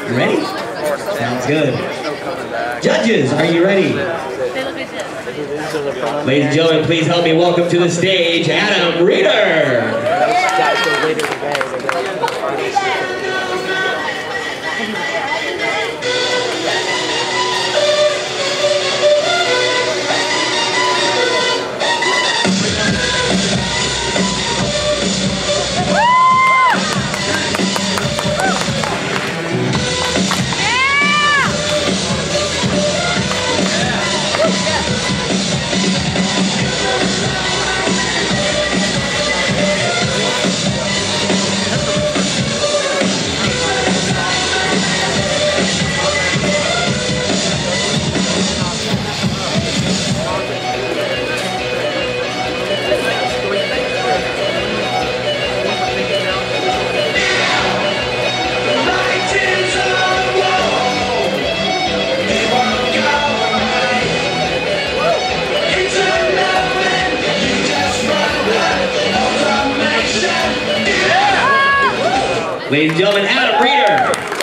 Ready? Sounds good. Judges, are you ready? Ladies and gentlemen, please help me welcome to the stage Adam Reeder. Ladies and gentlemen, Adam Reeder.